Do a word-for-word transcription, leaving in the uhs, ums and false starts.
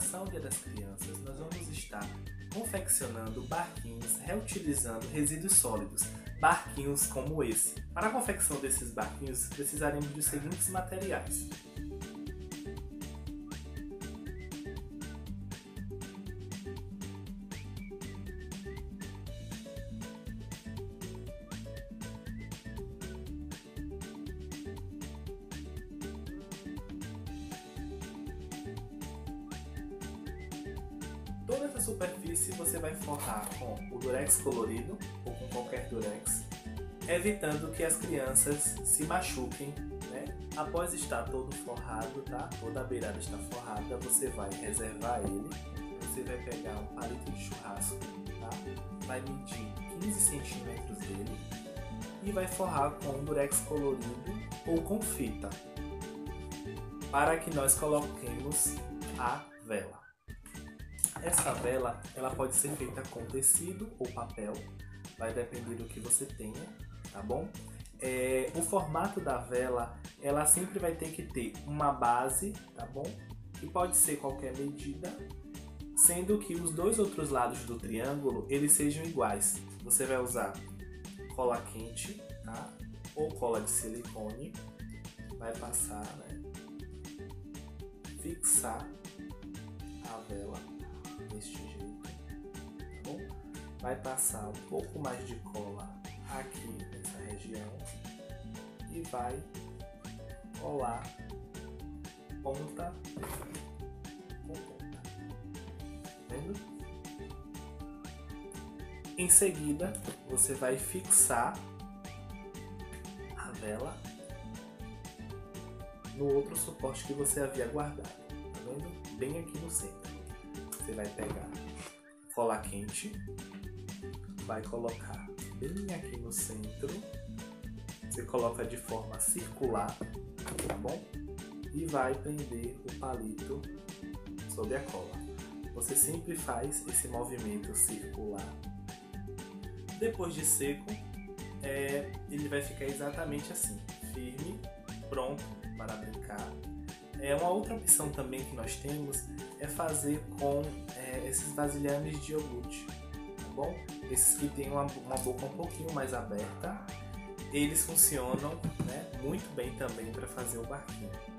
comemoração do Dia das Crianças, nós vamos estar confeccionando barquinhos reutilizando resíduos sólidos, barquinhos como esse. Para a confecção desses barquinhos, precisaremos dos seguintes materiais. Toda essa superfície você vai forrar com o durex colorido ou com qualquer durex, evitando que as crianças se machuquem, né? Após estar todo forrado, tá? Toda a beirada está forrada, você vai reservar ele, você vai pegar um palito de churrasco, tá? Vai medir quinze centímetros dele e vai forrar com um durex colorido ou com fita, para que nós coloquemos a vela. Essa vela, ela pode ser feita com tecido ou papel, vai depender do que você tenha, tá bom? É, o formato da vela, ela sempre vai ter que ter uma base, tá bom? Que pode ser qualquer medida, sendo que os dois outros lados do triângulo, eles sejam iguais. Você vai usar cola quente, tá? Ou cola de silicone, vai passar, né? Fixar a vela deste jeito, tá bom? Vai passar um pouco mais de cola aqui nessa região e vai colar ponta com ponta, vendo? Em seguida, você vai fixar a vela no outro suporte que você havia guardado, tá vendo? Bem aqui no centro. Você vai pegar cola quente, vai colocar bem aqui no centro, você coloca de forma circular, tá bom? E vai prender o palito sobre a cola. Você sempre faz esse movimento circular. Depois de seco, é, ele vai ficar exatamente assim, firme, pronto para brincar. É, uma outra opção também que nós temos é fazer com é, esses vasilhames de iogurte, tá bom? Esses que tem uma, uma boca um pouquinho mais aberta, eles funcionam, né, muito bem também para fazer o barquinho.